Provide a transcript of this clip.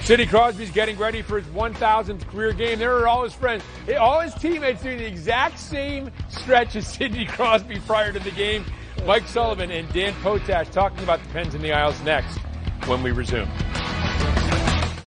Sidney Crosby's getting ready for his 1,000th career game. There are all his friends, all his teammates doing the exact same stretch as Sidney Crosby prior to the game. Mike Sullivan and Dan Potash talking about the Pens in the Isles next when we resume.